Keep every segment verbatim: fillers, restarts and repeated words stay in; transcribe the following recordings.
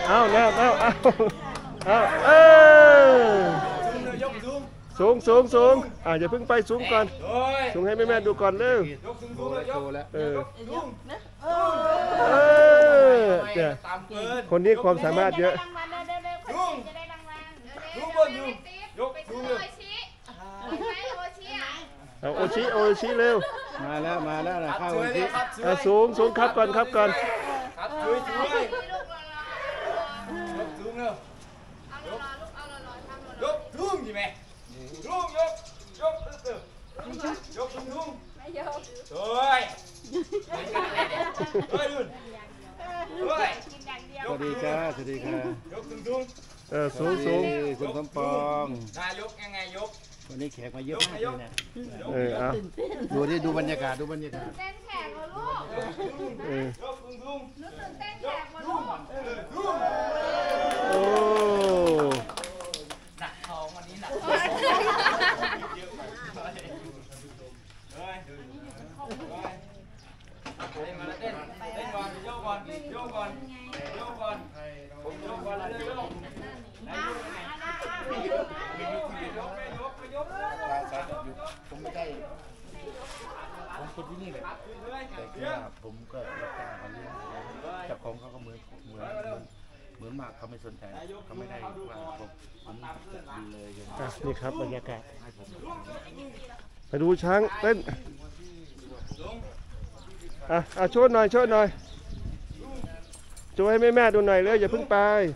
เอาแล้วเอาเอาเอาเออสูงสูงสูงอ่ะอย่าเพิ่งไปสูงก่อนสูงให้แม่แม่ดูก่อนเร็วเออเออเนี่ยคนนี้ความสามารถเยอะเอาโอชิโอชิเร็วมาแล้วมาแล้วนะข้าวโอชิสูงสูงครับก่อนครับก่อนช่วยช่วยยกสูงเร็ว ยกทุ่งใช่ไหมทุ่งยกยกตึ๊ดยกทุ่งทุ่งไม่ยกเฮ้ยเฮ้ยดุนเฮ้ยสวัสดีจ้าสวัสดีค่ะยกทุ่งทุ่งเออสูงสูงคุณสมปองนายกยังไงยกวันนี้แขกมาเยอะมากเลยเนี่ยเออเอาดูดิดูบรรยากาศดูบรรยากาศเต้นแขกเหรอลูกเออยกทุ่งทุ่งรู้สึกเต้นแขกเหรอลูกโอ้หนักท้องวันนี้หนักเยอะมากเฮ้ยเฮ้ยมาเต้นเต้นก่อนโยกก่อนโยกก่อนโยกก่อนผมโยกก่อนแล้วโยกผมไม่ได้ผมคนที่นี่แหละแต่คือว่าผมก็รับจ้างเขาเลี้ยงเจ้าของเขาก็เหมือนเหมือนเหมือนมากเขาไม่สนใจเขาไม่ได้ว่าผมผมดีเลยนี่ครับบรรยากาศไปดูช้างเต้นอ่ะอ่ะโชว์หน่อยโชว์หน่อยโชว์ให้แม่แม่ดูหน่อยเลยอย่าเพิ่งไป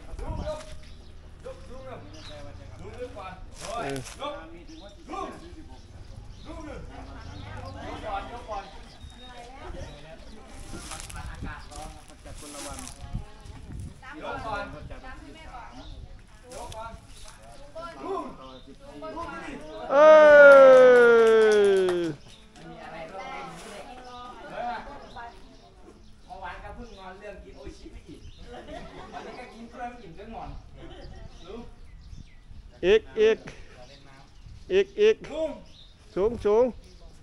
เอออีกอีกอีกอีกสูงสูง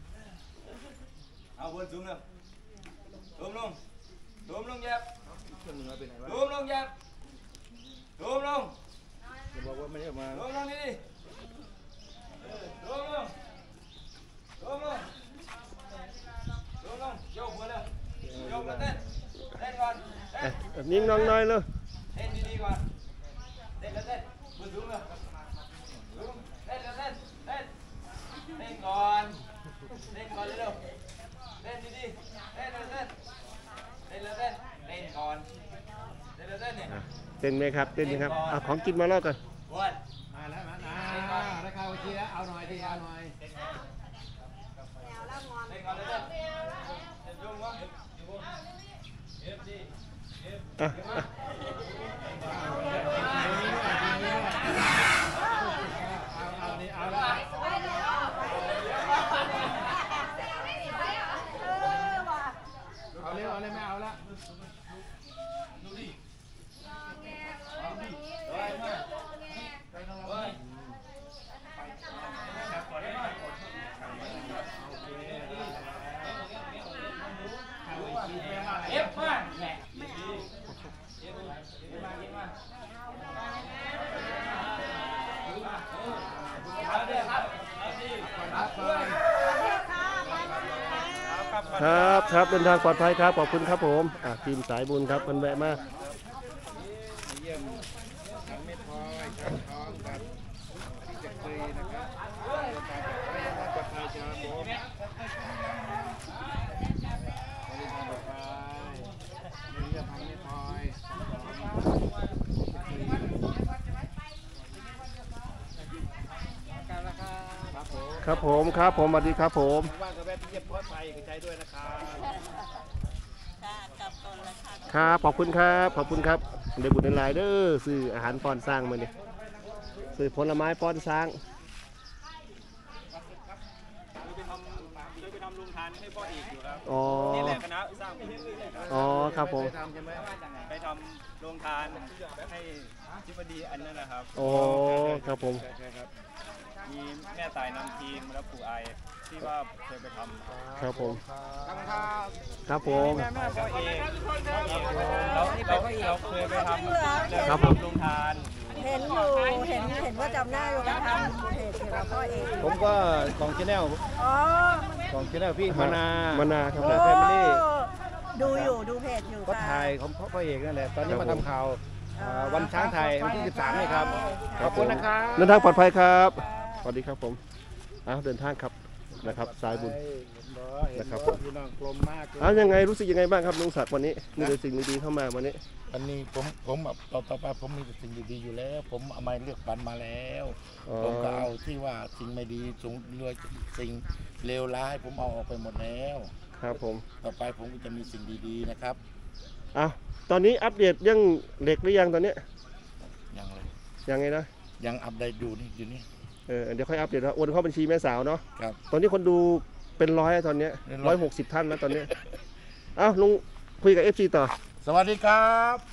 เอาบนสูงเลยสูงลงสูงลงยับสูงลงยับสูงลงบอกว่าไม่ได้มาสูงลงนี่สูงลงสูงลงสูงลงโยกหัวเลยโยกเต้นเต้นก่อนเต้นนิ่งน้องน้อยเลยเต้นดีๆก่อนเต้นแล้วเต้นบนสูงเลยเต้นแล้วเต้นเต้นเต้นก่อนเต้นก่อนเร็วเต้นดีๆเต้นแล้วเต้นเต้นแล้วเต้นเต้นก่อนเต้นแล้วเต้นเนี่ยเต้นไหมครับเต้นไหมครับเอาของกินมาล่อกันมาแล้วมาแล้วราคาโอเคแล้วเอาหน่อยดิเอาหน่อยเต้นก่อนเต้นก่อนเต้นเต้นยุ่งวะเอฟดีเอฟเอาละเอาเร็วเอาเลยไม่เอาละเอฟมาแหละเอฟมาเอฟมาเอฟมาเอาเดี๋ยวครับเอาสิครับครับเดินทางปลอดภัยครับขอบคุณครับผมทีมสายบุญครับมันแวะมาเยี่ยมทางเม็ดพลอยทางทองกับที่จะเคยนะครับการจัดการจะผมบริการปลอดภัยเยี่ยมทางเม็ดพลอยครับผมครับผมสวัสดีครับผมว่างก็แวะเยี่ยมปลอดภัยกับใจด้วยนะครับครับขอบคุณครับขอบคุณครับเดบุญในไลน์เด้อซื้ออาหารป้อนสร้างมาเนี่ยซื้อผลไม้ป้อนสร้างไปทำโรงทานให้พ่อเอกอยู่ครับอ๋อนี่แหละคณะสร้างอ๋อครับผมไปทำโรงทานให้ทิบดีอันนั้นนะครับอ๋อครับผมมมีแม่ตายนำทีมแล้วปู่ไอที่ว่าเคยไปทำครับผมครับครับผมแม่แม่พ่อเอกเราเราเราเคยไปทำครับผมลงทานเห็นอยู่เห็นเห็นว่าจำหน้าอยู่กันทำเพจเกี่ยวกับพ่อเองผมก็ของชแนลอ๋อของชแนลพี่มานามานาครับโอ้ผมดูอยู่ดูเพจอยู่ก็ค่ะถ่ายของพ่อเอกนั่นแหละ ตอนนี้ครับมาทำข่าวอ่าวันช้างไทยวันที่สิบสามนี่ครับ ขอบคุณนะครับเดินทางปลอดภัยครับสวัสดีครับผมอ้าวเดินทางครับนะครับสายบุญ นะครับผมพี่น้องกลมมากเลยอ้าวยังไงรู้สึกยังไงบ้างครับลุงศักดิ์วันนี้มีแต่สิ่งดีๆเข้ามาวันนี้วันนี้ผมผมแบบต่อต่อไปผมมีแต่สิ่งดีๆอยู่แล้ว ผมเอาไม้เลือกปันมาแล้วอ๋อผมก็เอาที่ว่าสิ่งไม่ดีสิ่งเรือสิ่งเลวร้ายผมเอาออกไปหมดแล้วครับผมต่อไปผมก็จะมีสิ่งดีๆนะครับอ้าวตอนนี้อัปเดตเรื่องเหล็กหรือยังตอนนี้ยังเลยยังไงนะยังอัปเดตอยู่นี่อยู่นี่เออเดี๋ยวค่อยอัปเดตว่าโอนเข้าบัญชีแม่สาวเนาะครับตอนนี้คนดูเป็นร้อยตอนเนี้เป็นร้ร้ออย ยหกสิบท่านแล้วตอนนี้อ้าวลุงคุยกับ เอฟ ซี ต่อสวัสดีครับ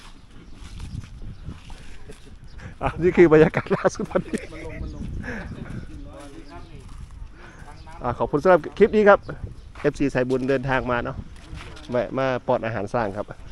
อ่ะนี่คือบรรยากาศล่าสุดวันนี้อ่ะขอบคุณสำหรับคลิปนี้ครับ เอฟ ซี สายบุญเดินทางมาเนาะแวะมาปอดอาหารสร้างครับ